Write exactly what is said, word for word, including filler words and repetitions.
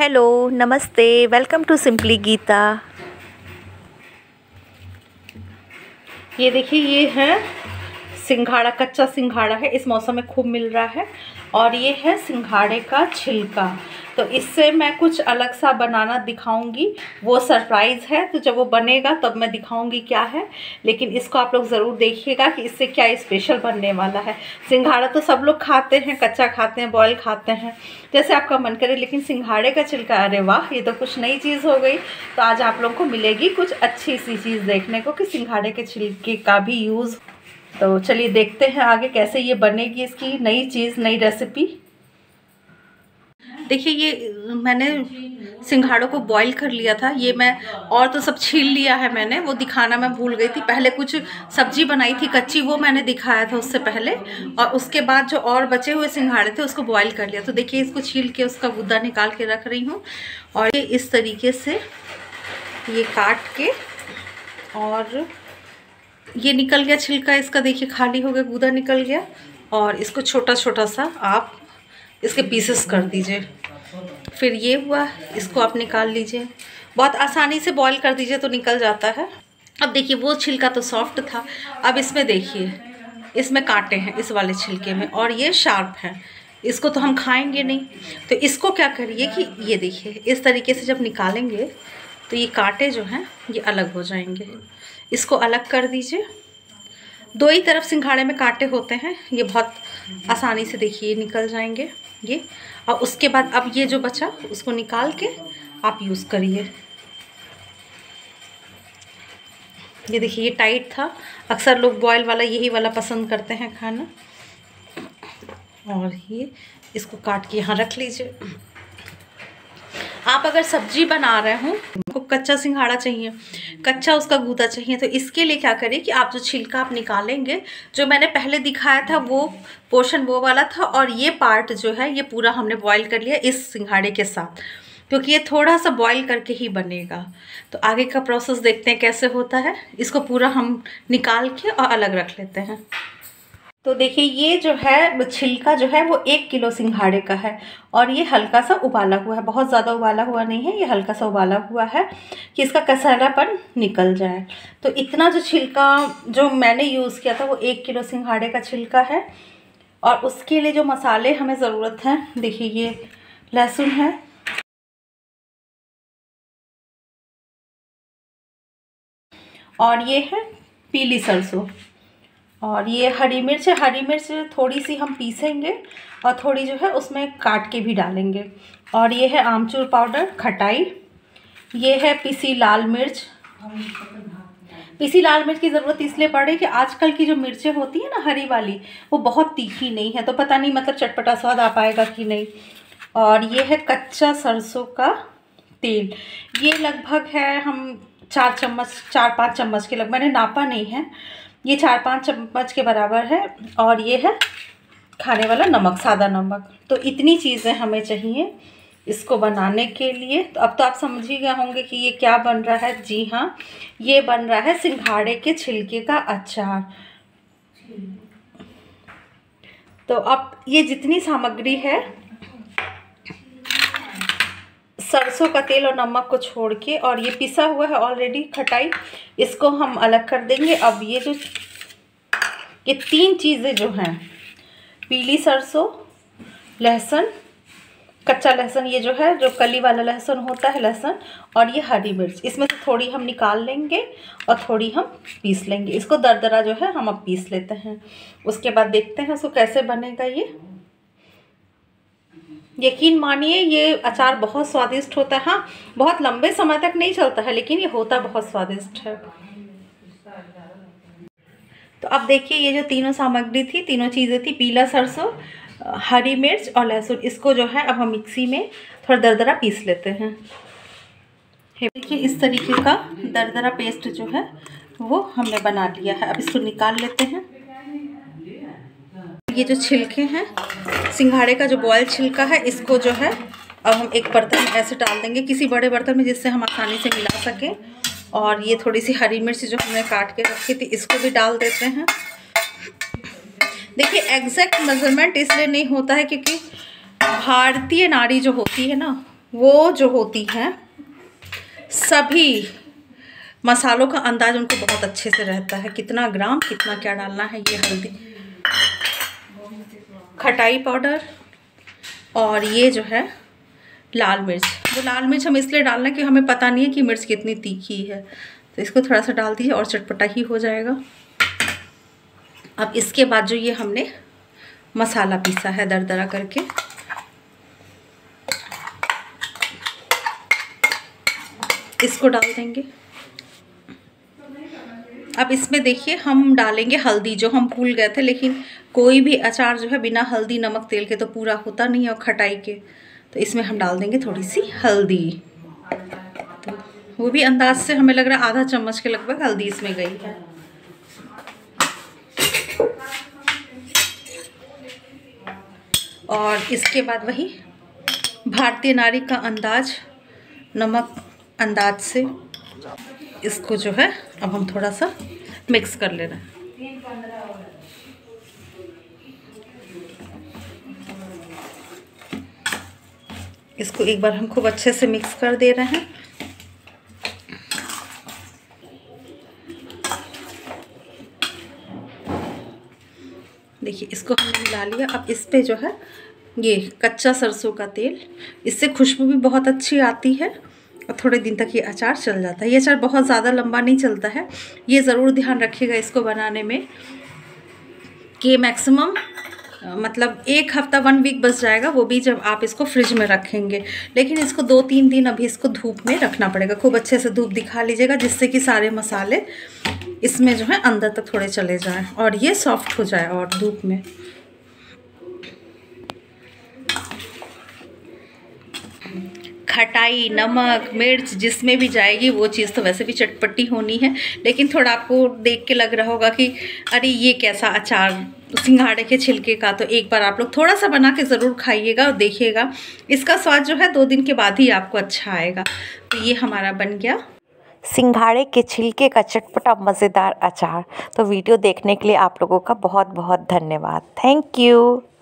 Hello, नमस्ते, welcome to simply Gita. ये देखिए, ये है सिंघाड़ा, कच्चा सिंघाड़ा है, इस मौसम में खूब मिल रहा है। और ये है सिंघाड़े का छिलका। तो इससे मैं कुछ अलग सा बनाना दिखाऊंगी, वो सरप्राइज़ है। तो जब वो बनेगा तब मैं दिखाऊंगी क्या है, लेकिन इसको आप लोग ज़रूर देखिएगा कि इससे क्या स्पेशल बनने वाला है। सिंघाड़ा तो सब लोग खाते हैं, कच्चा खाते हैं, बॉयल खाते हैं, जैसे आपका मन करे, लेकिन सिंघाड़े का छिलका, अरे वाह, ये तो कुछ नई चीज़ हो गई। तो आज आप लोग को मिलेगी कुछ अच्छी सी चीज़ देखने को कि सिंघाड़े के छिलके का भी यूज़। तो चलिए देखते हैं आगे कैसे ये बनेगी, इसकी नई चीज़, नई रेसिपी। देखिए, ये मैंने सिंघाड़ों को बॉईल कर लिया था। ये मैं और तो सब छील लिया है मैंने, वो दिखाना मैं भूल गई थी। पहले कुछ सब्जी बनाई थी कच्ची, वो मैंने दिखाया था उससे पहले, और उसके बाद जो और बचे हुए सिंघाड़े थे उसको बॉईल कर लिया। तो देखिए, इसको छील के उसका गुद्दा निकाल के रख रही हूँ। और ये इस तरीके से ये काट के, और ये निकल गया छिलका इसका, देखिए खाली हो गया, गुदा निकल गया। और इसको छोटा छोटा सा आप इसके पीसेस कर दीजिए। फिर ये हुआ, इसको आप निकाल लीजिए, बहुत आसानी से बॉईल कर दीजिए तो निकल जाता है। अब देखिए, वो छिलका तो सॉफ्ट था, अब इसमें देखिए, इसमें कांटे हैं इस वाले छिलके में, और ये शार्प है, इसको तो हम खाएंगे नहीं। तो इसको क्या करिए कि ये देखिए, इस तरीके से जब निकालेंगे तो ये कांटे जो हैं ये अलग हो जाएंगे। इसको अलग कर दीजिए। दो ही तरफ सिंघाड़े में कांटे होते हैं, ये बहुत आसानी से देखिए निकल जाएंगे ये। और उसके बाद अब ये जो बचा उसको निकाल के आप यूज़ करिए। ये देखिए, ये टाइट था, अक्सर लोग बॉयल वाला यही वाला पसंद करते हैं खाना। और ये इसको काट के यहाँ रख लीजिए। आप अगर सब्जी बना रहे हो, आपको कच्चा सिंघाड़ा चाहिए, कच्चा उसका गूदा चाहिए, तो इसके लिए क्या करें कि आप जो छिलका आप निकालेंगे, जो मैंने पहले दिखाया था वो पोर्शन वो वाला था, और ये पार्ट जो है ये पूरा हमने बॉईल कर लिया इस सिंघाड़े के साथ, क्योंकि ये थोड़ा सा बॉईल करके ही बनेगा। तो आगे का प्रोसेस देखते हैं कैसे होता है। इसको पूरा हम निकाल के और अलग रख लेते हैं। तो देखिए, ये जो है छिलका जो है वो एक किलो सिंघाड़े का है, और ये हल्का सा उबाला हुआ है, बहुत ज़्यादा उबाला हुआ नहीं है, ये हल्का सा उबाला हुआ है कि इसका कसैलापन निकल जाए। तो इतना जो छिलका जो मैंने यूज़ किया था वो एक किलो सिंघाड़े का छिलका है। और उसके लिए जो मसाले हमें ज़रूरत है, देखिए ये लहसुन है, और ये है पीली सरसों, और ये हरी मिर्च है। हरी मिर्च थोड़ी सी हम पीसेंगे और थोड़ी जो है उसमें काट के भी डालेंगे। और ये है आमचूर पाउडर, खटाई। ये है पिसी लाल मिर्च। पिसी लाल मिर्च की ज़रूरत इसलिए पड़े कि आजकल की जो मिर्चें होती है ना हरी वाली, वो बहुत तीखी नहीं है, तो पता नहीं मतलब चटपटा स्वाद आ पाएगा कि नहीं। और ये है कच्चा सरसों का तेल। ये लगभग है हम चार चम्मच चार पाँच चम्मच के लग, मैंने नापा नहीं है, ये चार पाँच चम्मच के बराबर है। और ये है खाने वाला नमक, सादा नमक। तो इतनी चीज़ें हमें चाहिए इसको बनाने के लिए। तो अब तो आप समझ ही गए होंगे कि ये क्या बन रहा है। जी हाँ, ये बन रहा है सिंघाड़े के छिलके का अचार। तो अब ये जितनी सामग्री है, सरसों का तेल और नमक को छोड़ के, और ये पिसा हुआ है ऑलरेडी खटाई, इसको हम अलग कर देंगे। अब ये जो ये तीन चीज़ें जो हैं, पीली सरसों, लहसुन, कच्चा लहसुन, ये जो है जो कली वाला लहसुन होता है लहसुन, और ये हरी मिर्च, इसमें से थोड़ी हम निकाल लेंगे और थोड़ी हम पीस लेंगे। इसको दरदरा जो है हम अब पीस लेते हैं। उसके बाद देखते हैं उसको कैसे बनेगा ये। यकीन मानिए, ये अचार बहुत स्वादिष्ट होता है। हाँ, बहुत लंबे समय तक नहीं चलता है, लेकिन ये होता बहुत स्वादिष्ट है। तो अब देखिए, ये जो तीनों सामग्री थी, तीनों चीज़ें थी, पीला सरसों, हरी मिर्च और लहसुन, इसको जो है अब हम मिक्सी में थोड़ा दरदरा पीस लेते हैं। देखिए, इस तरीके का दरदरा पेस्ट जो है वो हमने बना लिया है। अब इसको निकाल लेते हैं। ये जो छिलके हैं सिंघाड़े का, जो बॉयल छिलका है, इसको जो है अब हम एक बर्तन में ऐसे डाल देंगे, किसी बड़े बर्तन में, जिससे हम आसानी से मिला सकें। और ये थोड़ी सी हरी मिर्च जो हमने काट के रखी थी, इसको भी डाल देते हैं। देखिए, एग्जैक्ट मेजरमेंट इसलिए नहीं होता है क्योंकि भारतीय नारी जो होती है ना, वो जो होती हैं सभी मसालों का अंदाज उनको बहुत अच्छे से रहता है, कितना ग्राम कितना क्या डालना है। ये हल्दी, खटाई पाउडर और ये जो है लाल मिर्च। वो लाल मिर्च हम इसलिए डाल रहे हैं कि हमें पता नहीं है कि मिर्च कितनी तीखी है, तो इसको थोड़ा सा डाल दीजिए और चटपटा ही हो जाएगा। अब इसके बाद जो ये हमने मसाला पीसा है दरदरा करके, इसको डाल देंगे। अब इसमें देखिए हम डालेंगे हल्दी, जो हम भूल गए थे, लेकिन कोई भी अचार जो है बिना हल्दी नमक तेल के तो पूरा होता नहीं है, और खटाई के, तो इसमें हम डाल देंगे थोड़ी सी हल्दी। तो वो भी अंदाज से हमें लग रहा है आधा चम्मच के लगभग हल्दी इसमें गई है। और इसके बाद वही भारतीय नारी का अंदाज, नमक अंदाज से इसको जो है अब हम थोड़ा सा मिक्स कर ले रहे हैं। इसको एक बार हम खूब अच्छे से मिक्स कर दे रहे हैं। देखिए इसको हमने मिला लिया। अब इस पे जो है ये कच्चा सरसों का तेल, इससे खुशबू भी बहुत अच्छी आती है और थोड़े दिन तक ये अचार चल जाता है। ये अचार बहुत ज़्यादा लंबा नहीं चलता है। ये ज़रूर ध्यान रखिएगा इसको बनाने में कि मैक्सिमम मतलब एक हफ्ता वन वीक बच जाएगा, वो भी जब आप इसको फ्रिज में रखेंगे। लेकिन इसको दो तीन दिन अभी इसको धूप में रखना पड़ेगा। खूब अच्छे से धूप दिखा लीजिएगा, जिससे कि सारे मसाले इसमें जो है अंदर तक थोड़े चले जाएं और ये सॉफ्ट हो जाए। और धूप में खटाई, नमक, मिर्च जिसमें भी जाएगी वो चीज़ तो वैसे भी चटपटी होनी है, लेकिन थोड़ा आपको देख के लग रहा होगा कि अरे ये कैसा अचार सिंघाड़े के छिलके का। तो एक बार आप लोग थोड़ा सा बना के ज़रूर खाइएगा और देखिएगा, इसका स्वाद जो है दो दिन के बाद ही आपको अच्छा आएगा। तो ये हमारा बन गया सिंघाड़े के छिलके का चटपटा मज़ेदार अचार। तो वीडियो देखने के लिए आप लोगों का बहुत बहुत धन्यवाद। Thank you.